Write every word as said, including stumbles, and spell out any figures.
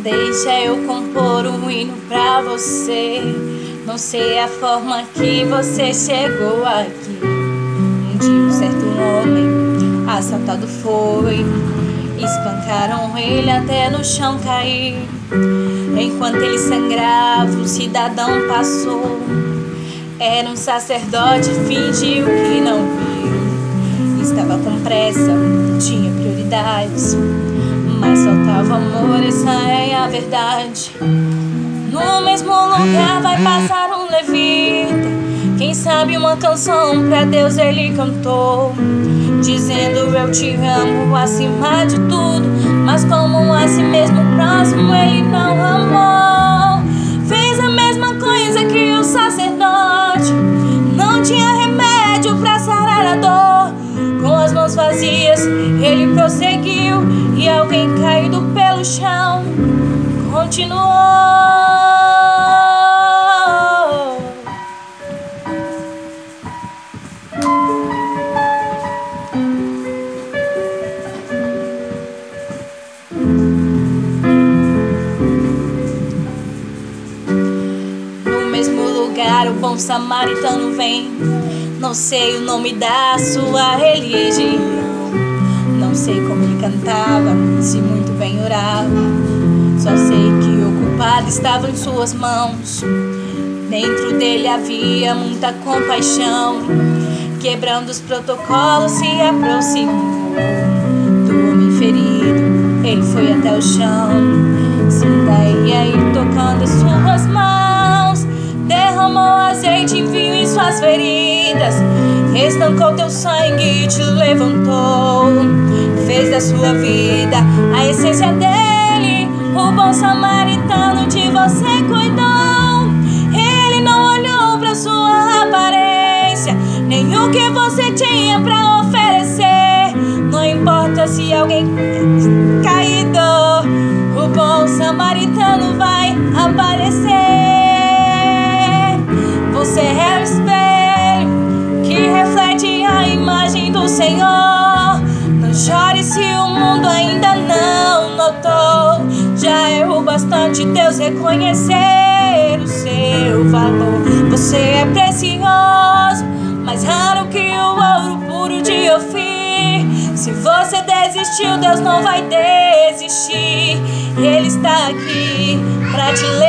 Deixa eu compor um hino pra você. Não sei a forma que você chegou aqui. Um dia um certo homem assaltado foi. Espancaram ele até no chão cair. Enquanto ele sangrava, um cidadão passou. Era um sacerdote, fingiu que não viu. Estava com pressa, tinha prioridades, mas faltava amor, essa é a verdade. No mesmo lugar vai passar um levita. Quem sabe uma canção pra Deus ele cantou, dizendo eu te amo acima de tudo. Mas como a si mesmo próximo ele não amou. Fez a mesma coisa que o sacerdote. Não tinha remédio pra sarar a dor. Com as mãos vazias ele prosseguiu, e alguém caído pelo chão continuou. No mesmo lugar o bom samaritano vem. Não sei o nome da sua religião, não sei como ele cantava, se muito bem orava. Só sei que o culpado estava em suas mãos. Dentro dele havia muita compaixão. Quebrando os protocolos se aproximou do homem ferido, ele foi até o chão. Sinta e aí tocando as suas mãos. Derramou azeite e vinho em suas feridas. Estancou teu sangue e te levantou. Fez da sua vida a essência dele. O bom samaritano de você cuidou. Ele não olhou pra sua aparência, nem o que você tinha pra oferecer. Não importa se alguém caído, o bom samaritano vai aparecer. Você é o espelho que reflete a imagem do Senhor. Não chore se o mundo ainda não notou. Já é o bastante Deus reconhecer o seu valor. Você é precioso, mais raro que o ouro puro de Ofir. Se você desistiu, Deus não vai desistir. Ele está aqui pra te levar.